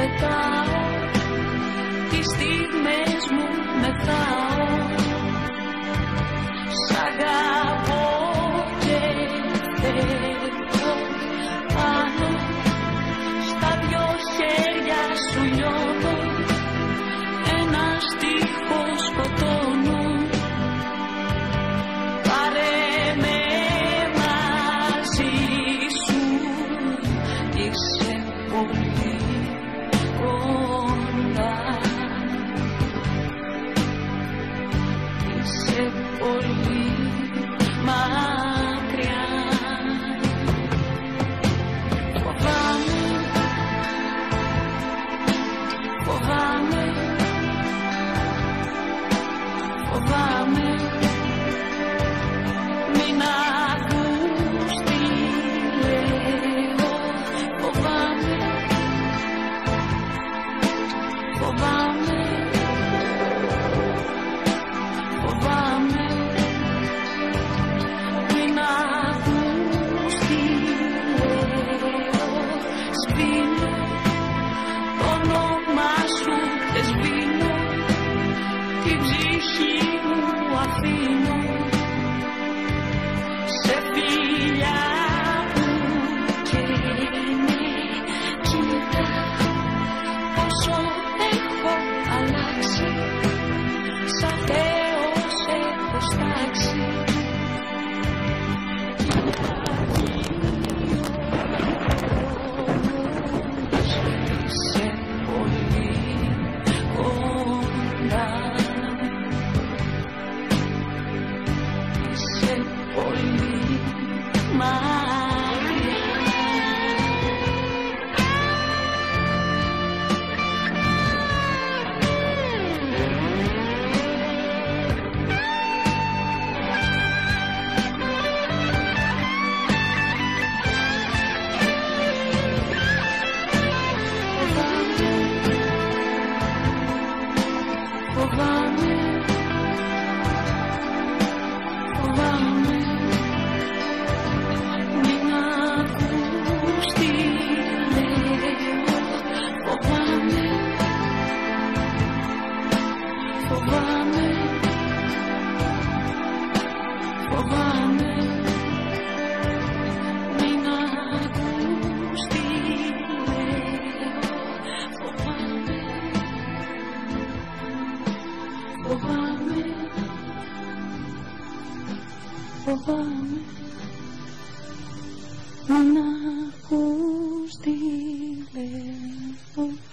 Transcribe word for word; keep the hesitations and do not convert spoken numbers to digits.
πετάω, τις στιγμές μου μεθάω. Σ' αγαπώ και θέλω πάνω, στα δυο χέρια σου λιώνω, ένα στίχο σκοτώνω. Πάρε με μαζί σου, είσαι πολύ κοντά, είσαι πολύ μακριά. Φοβάμαι, φοβάμαι, φοβάμαι, μην ακούς τι λέω. Φοβάμαι, φοβάμαι, φοβάμαι, μην ακούς τι λέω. Σβήνω το όνομά σου και σβήνω, την ψυχή μου αφήνω σε φιλιά που καίνε. Κοίτα πόσο έχω αλλάξει, σαν Θεός έχω στάξει. Είσαι πολύ κοντά, είσαι πολύ μακριά. Φοβάμαι, φοβάμαι, μην ακούς τι λέω. Φοβάμαι, φοβάμαι, φοβάμαι, μην ακούς τι λέω. Φοβάμαι, φοβάμαι, φοβάμαι, μην ακούς τι λέω.